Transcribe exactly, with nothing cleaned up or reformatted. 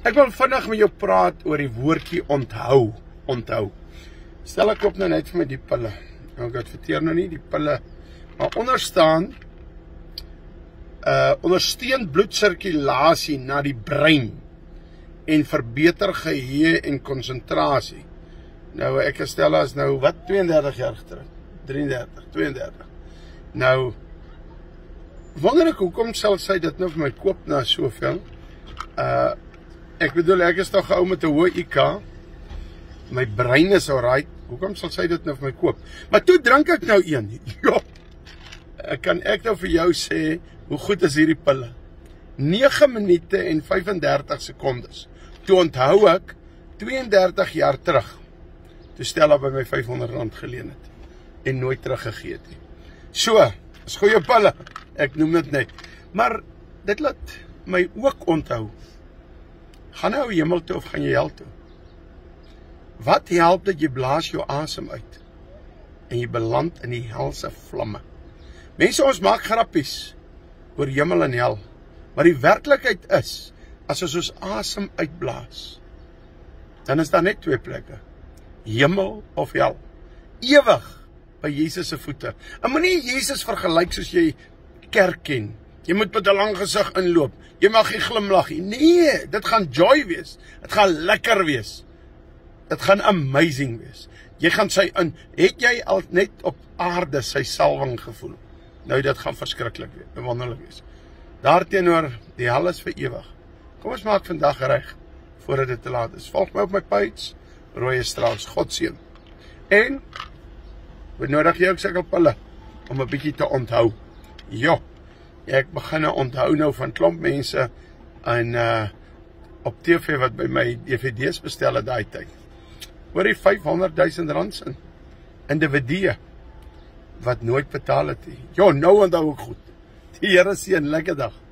Ek wil vinnig met jou praat oor die woordjie onthou. Onthou. Stella koop nou net vir my die pille. Nou, ek adverteer nou nie die pille, maar onder staan uh, ondersteun bloedsirkulasie na die brein en verbeter geheue en konsentrasie. Nou, ek en Stella is nou, wat, tweeëndertig jaar getroud? drieëndertig, tweeëndertig. Nou, wonder ek, hoekom sal sy dit nou vir my koop na soveel? Uh, ek bedoel, ek is toch gehou met 'n hoë I Q, my brein is alright, hoekom sal sy dit nou vir my koop? Maar toe drink ek nou een, jo, kan ek nou vir jou sê, hoe goed is hierdie pille? nege minute en vyfendertig sekondes. Toe onthou ek, tweeëndertig jaar terug, toe Stella by my vyfhonderd rand geleen het, en nooit teruggegee het nie. So, is goeie pille, ek noem dit net. Maar, dit laat my ook onthou, gaan nou hemel toe of gaan jy hel toe? Wat help dat jy blaas jou asem uit, en jy beland in die helse vlamme? Mense, ons maak grappies, oor hemel en hel, maar die werklikheid is, as ons ons asem uitblaas, dan is daar net twee plekke, hemel of hel, ewig by Jesus se voete. En moenie Jesus vergelyk soos jy kerk ken, jy moet met 'n lang gesig inloop, jy mag nie glimlag nie, nee, dit gaan joy wees, dit gaan lekker wees, dit gaan amazing wees, jy gaan sy in, het jy al net op aarde sy salwing gevoel? Nou, dit gaan verskriklik wees, wonderlik wees. Daarteenoor, die hel is vir ewig. Kom ons maak vandag reg, voordat dit te laat is. Volg my op my page, Rooies Strauss, God seën. En, benodig jy ook sulke pille, om 'n bietjie te onthou. Jo, ek begin nou onthou nou van klomp mense, en uh, op T V wat by my D V D's bestel het daai tyd. Oor die vyfhonderdduisend rand sin, individue, wat nooit betaal het nie. Jo, nou onthou ek goed. Die Here seën, lekker dag.